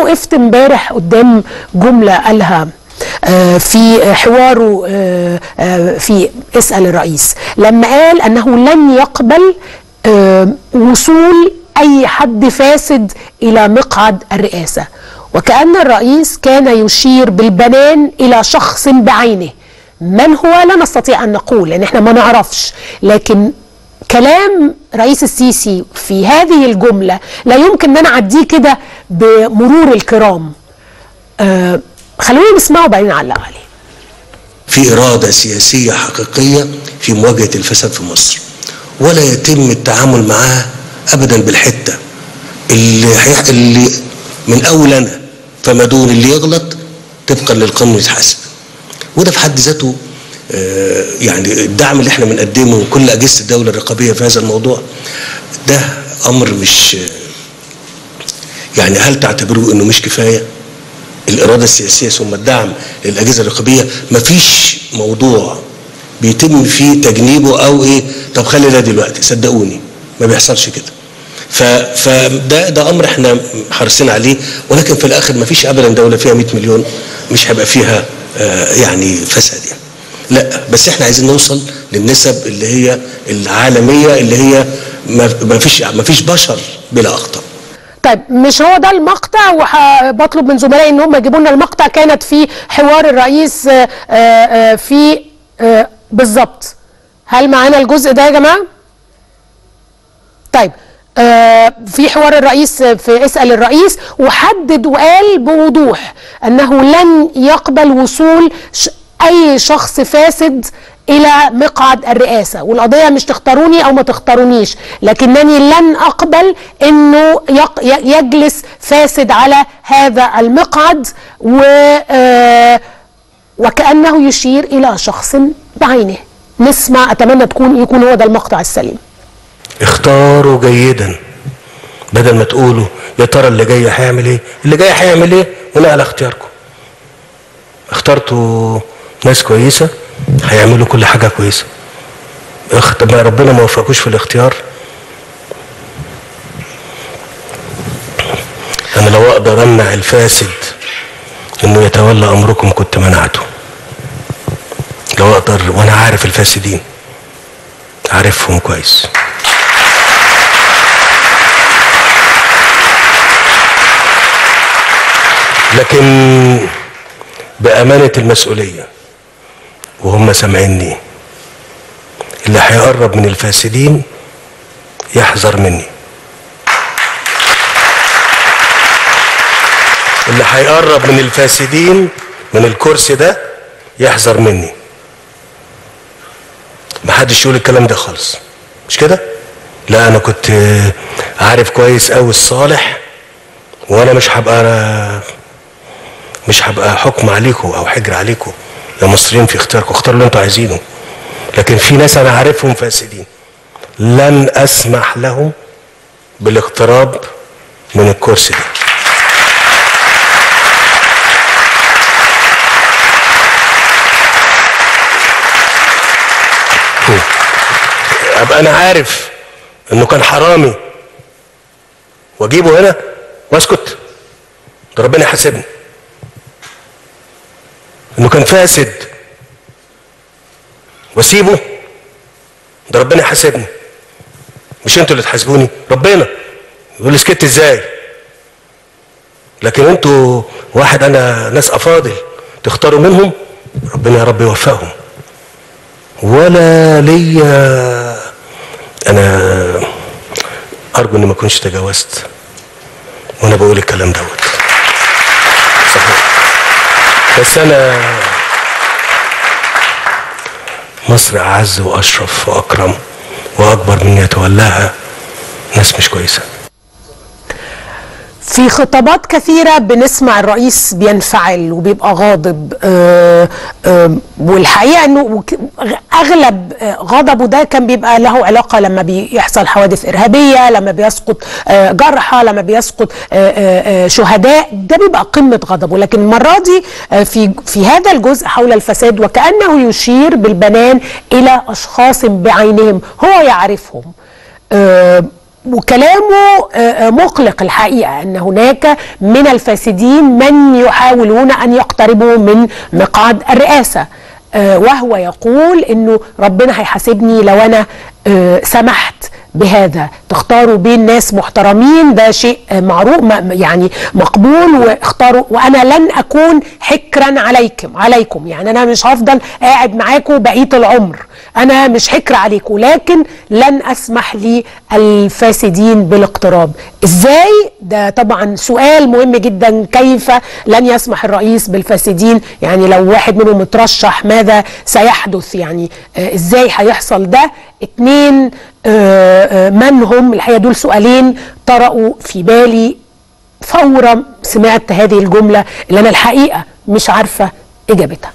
وقفت امبارح قدام جملة قالها في حواره في اسأل الرئيس، لما قال أنه لن يقبل وصول أي حد فاسد إلى مقعد الرئاسة، وكأن الرئيس كان يشير بالبنان إلى شخص بعينه. من هو لا نستطيع أن نقول لأن احنا ما نعرفش، لكن كلام رئيس السيسي في هذه الجملة لا يمكن أن أنا أعديه كده بمرور الكرام. خلونا نسمعه وبعدين نعلق عليه. في إرادة سياسية حقيقية في مواجهة الفساد في مصر، ولا يتم التعامل معاه أبدا بالحتة اللي من أول أنا فما دون اللي يغلط طبقا للقانون يتحاسب. وده في حد ذاته يعني الدعم اللي احنا بنقدمه من كل أجهزة الدولة الرقابية في هذا الموضوع ده أمر مش يعني هل تعتبروه إنه مش كفاية؟ الإرادة السياسية ثم الدعم للأجهزة الرقابية، مفيش موضوع بيتم فيه تجنيبه أو إيه طب خلي ده دلوقتي، صدقوني ما بيحصلش كده. فده أمر احنا حريصين عليه، ولكن في الآخر مفيش أبدا دولة فيها 100 مليون مش هيبقى فيها يعني فساد يعني. لا بس احنا عايزين نوصل للنسب اللي هي العالمية اللي هي مفيش بشر بلا أخطاء. طيب مش هو ده المقطع، وبطلب من زملائي ان هم يجيبوا لنا المقطع، كانت في حوار الرئيس في بالظبط. هل معانا الجزء ده يا جماعه؟ طيب في حوار الرئيس في اسأل الرئيس، وحدد وقال بوضوح انه لن يقبل وصول اي شخص فاسد الى مقعد الرئاسة، والقضية مش تختاروني او ما تختارونيش، لكنني لن اقبل انه يجلس فاسد على هذا المقعد، وكأنه يشير الى شخص بعينه. نسمع، اتمنى يكون هو ده المقطع السليم. اختاروا جيدا بدل ما تقولوا يا ترى اللي جاي هيعمل ايه، اللي جاي هيعمل ايه بناء على اختياركم. اخترتوا ناس كويسه هيعملوا كل حاجه كويسه. طب ما ربنا ما وفقكوش في الاختيار. انا لو اقدر امنع الفاسد انه يتولى امركم كنت منعته. لو اقدر، وانا عارف الفاسدين، عارفهم كويس. لكن بأمانة المسؤولية وهم سامعيني، اللي هيقرب من الفاسدين يحذر مني. اللي هيقرب من الفاسدين من الكرسي ده يحذر مني. محدش يقول الكلام ده خالص، مش كده؟ لا انا كنت عارف كويس قوي الصالح، وانا مش هبقى حكم عليكم او حجر عليكم يا مصريين في اختياركم، اختاروا اللي انتوا عايزينه. لكن في ناس انا عارفهم فاسدين، لن اسمح لهم بالاقتراب من الكرسي ده. ابقى انا عارف انه كان حرامي واجيبه هنا واسكت، ده ربنا يحاسبني. انه كان فاسد واسيبه، ده ربنا يحاسبني. مش انتوا اللي تحاسبوني، ربنا يقول لي سكت ازاي. لكن انتوا واحد انا ناس افاضل تختاروا منهم، ربنا يا رب يوفقهم. ولا ليا انا ارجو اني ما اكونش تجاوزت وانا بقول الكلام دوت صحيح، بس انا مصر اعز واشرف واكرم واكبر من يتولاها ناس مش كويسه. في خطابات كثيرة بنسمع الرئيس بينفعل وبيبقى غاضب، والحقيقة انه اغلب غضبه ده كان بيبقى له علاقة لما بيحصل حوادث ارهابية، لما بيسقط جرحى، لما بيسقط شهداء، ده بيبقى قمة غضبه. لكن المرة دي في هذا الجزء حول الفساد وكأنه يشير بالبنان الى اشخاص بعينهم هو يعرفهم. وكلامه مقلق الحقيقة، أن هناك من الفاسدين من يحاولون أن يقتربوا من مقعد الرئاسة، وهو يقول أنه ربنا هيحاسبني لو أنا سمحت بهذا. تختاروا بين ناس محترمين، ده شيء معروف يعني مقبول، واختاروا، وانا لن اكون حكرا عليكم، يعني انا مش هفضل قاعد معاكم بقيه العمر، انا مش حكر عليكم، لكن لن اسمح للفاسدين بالاقتراب. ازاي؟ ده طبعا سؤال مهم جدا. كيف لن يسمح الرئيس بالفاسدين؟ يعني لو واحد منهم مترشح ماذا سيحدث؟ يعني ازاي هيحصل ده؟ اتنين من هم؟ الحقيقة دول سؤالين طرقوا في بالي فورا سمعت هذه الجملة اللي أنا الحقيقة مش عارفة إجابتها.